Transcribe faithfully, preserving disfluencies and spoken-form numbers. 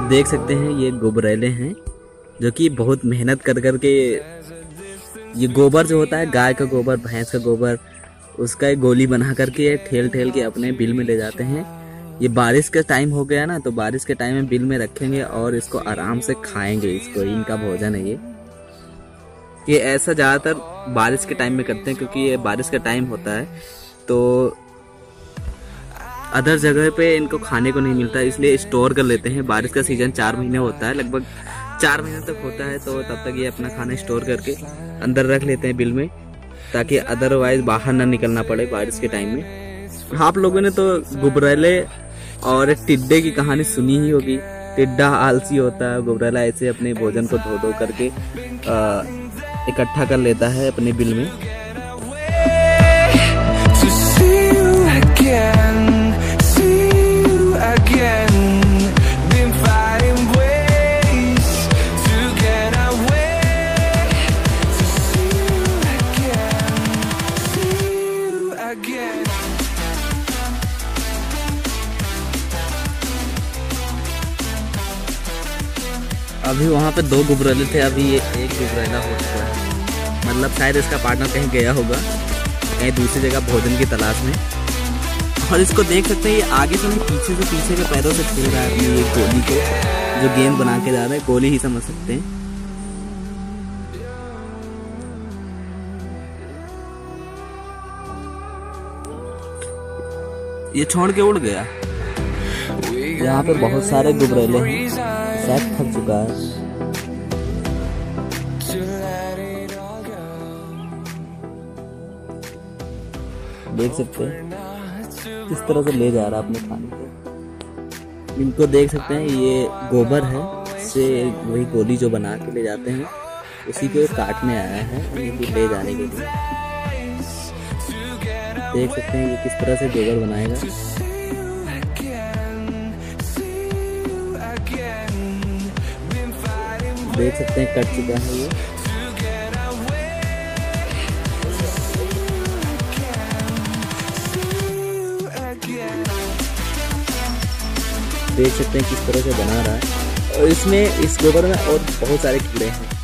देख सकते हैं ये गोबरेले हैं जो कि बहुत मेहनत कर कर के ये गोबर जो होता है, गाय का गोबर, भैंस का गोबर, उसका एक गोली बना करके ठेल ठेल के अपने बिल में ले जाते हैं। ये बारिश का टाइम हो गया ना, तो बारिश के टाइम में बिल में रखेंगे और इसको आराम से खाएंगे। इसको इनका भोजन है ये ये ऐसा ज़्यादातर बारिश के टाइम में करते हैं, क्योंकि ये बारिश का टाइम होता है तो अदर जगह पे इनको खाने को नहीं मिलता, इसलिए स्टोर कर लेते हैं। बारिश का सीजन चार महीने होता है, लगभग चार महीने तक होता है, तो तब तक ये अपना खाना स्टोर करके अंदर रख लेते हैं बिल में, ताकि अदरवाइज बाहर ना निकलना पड़े बारिश के टाइम में। आप लोगों ने तो गुबरैले और टिड्डे की कहानी सुनी ही होगी। टिड्डा आलसी होता है, गुबरैला ऐसे अपने भोजन को धो धो करके इकट्ठा कर लेता है अपने बिल में। अभी वहाँ पे दो गुबरैले थे, अभी ये एक गुबरैला हो चुका है। मतलब शायद इसका पार्टनर कहीं गया होगा, कहीं दूसरी जगह भोजन की तलाश में। और इसको देख सकते हैं, ये आगे से नहीं पीछे से पीछे के पैरों से खेल रहा है अपनी ये गोली को, जो गेंद बना के जा रहा है। गोली ही समझ सकते हैं। ये छोड़ के उड़ गया। यहाँ पे बहुत सारे गुबरैले हैं, शायद थक चुका है। देख सकते हैं किस तरह से ले जा रहा है अपने खाने को। इनको देख सकते हैं, ये गोबर है, इससे वही गोली जो बना के ले जाते हैं उसी को काटने आया है इनको ले जाने के लिए। देख सकते हैं ये किस तरह से गोबर बनाएगा। देख सकते हैं कट चुका है ये। देख सकते हैं किस तरह से बना रहा है। और इसमें इस गोबर में और बहुत सारे कीड़े हैं।